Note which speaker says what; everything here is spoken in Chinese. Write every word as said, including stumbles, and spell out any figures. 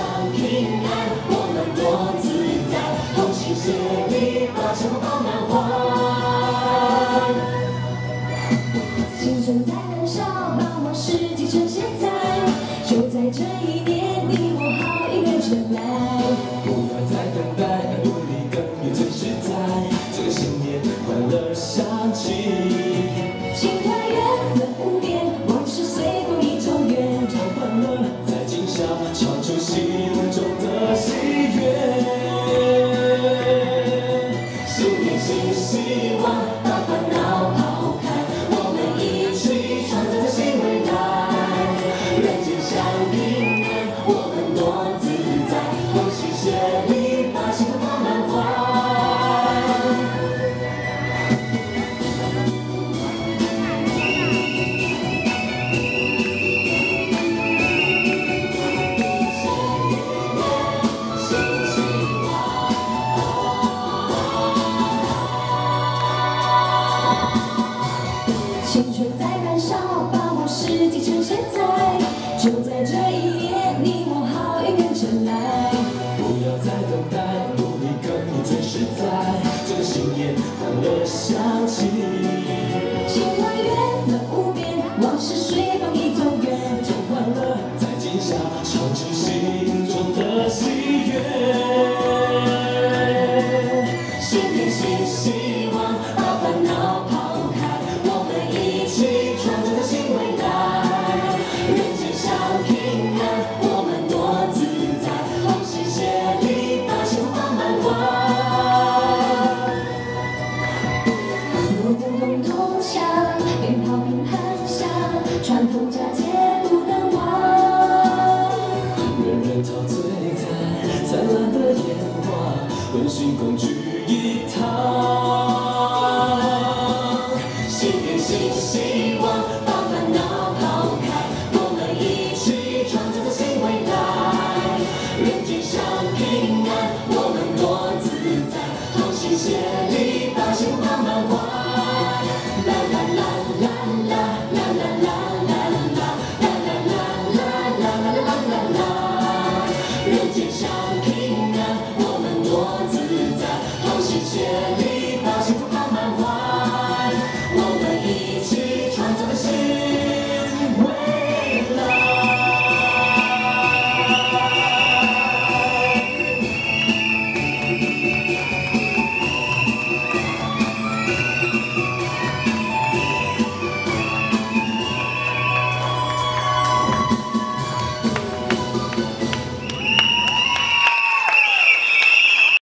Speaker 1: 平安，我们多自在，同心协力把生活饱满还。青春在燃烧，把握时机趁现在，就在这一年，你我好运跟着来。
Speaker 2: 不要再等待，努力耕耘最实在，这个新年欢乐响起。
Speaker 1: 心团圆，人无边，万事随风一走远。
Speaker 2: 让欢乐在今宵，唱出心中的喜悦。
Speaker 1: 新年新希望，把烦恼抛开，我们一起创造这新未来。人间享平安，我们多自在，同心协力把幸福饱满怀。 青春在燃烧，把握时机趁现在，就在这一年，你我好运跟着来。
Speaker 2: 不要再等待，努力耕耘最实在，这个新年欢乐响起。
Speaker 1: 心团圆，人无边，往事随风一走远。
Speaker 2: 让欢乐在今宵，唱出心中的喜悦。
Speaker 1: 新年新希望，把烦恼抛开，我们一起创造这新未来。人间享平安，我们多自在，同心协力把幸福饱满怀。锣鼓咚咚响，鞭炮乒乓响，传统佳节不能忘。
Speaker 2: 人人陶醉在灿烂的烟花，温馨共聚一堂。
Speaker 1: 新年新希望，把烦恼抛开，我们一起创造这新未来。人间享平安，我们多自在，同心协力把幸福饱满怀。啦啦啦啦啦啦啦啦啦啦啦啦啦啦啦啦啦啦。人间享平安，我们多自